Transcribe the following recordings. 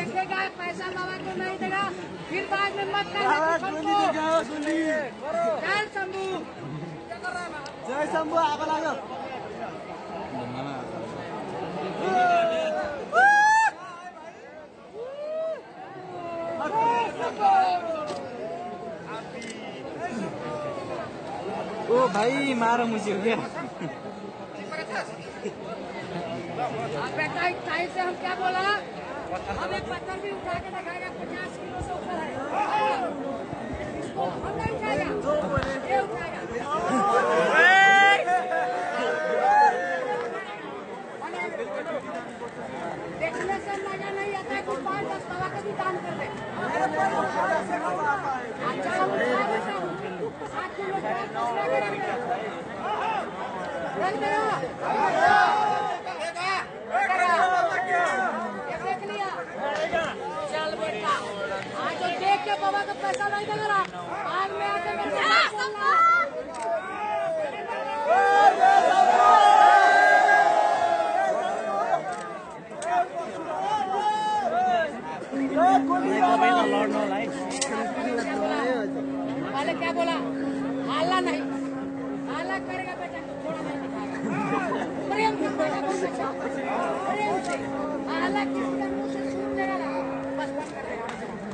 देखेगा पैसा बाबा को नहीं देगा फिर बाद में मत करना। जय शंभू जय शंभू आगो लाग्यो ओ भाई मारो मुझे क्या बेटा टाइम से हम क्या बोला हम एक पत्थर भी उठा के दिखाएगा 50 किलो से ऊपर है इसको हम नहीं उठाएगा ये उठाएगा देखने से मजा नहीं आता है कुछ 5-10 दवा का भी दान कर दे अच्छा हम उठा देता हूँ 7 किलो चल बेटा आज तो देख के बाबा का पैसा नहीं देगा आज में आके पहले क्या बोला हाला नहीं हाला करेगा बेटा तो थोड़ा नहीं दिखाएगा प्रेम से प्रेम से हाला किसी का मुंह से छूट देगा ना बस बंद कर देगा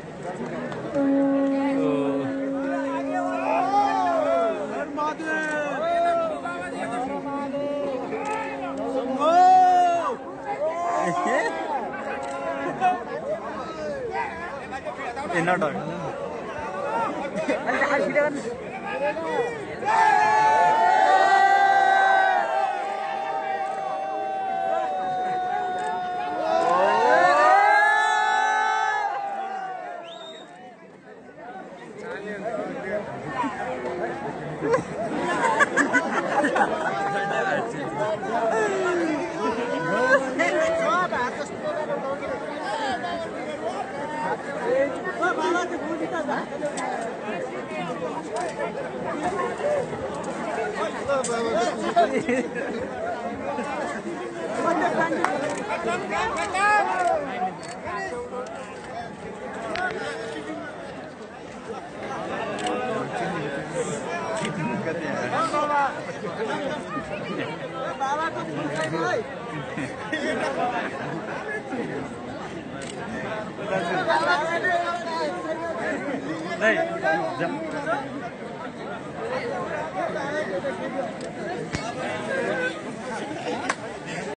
not नहीं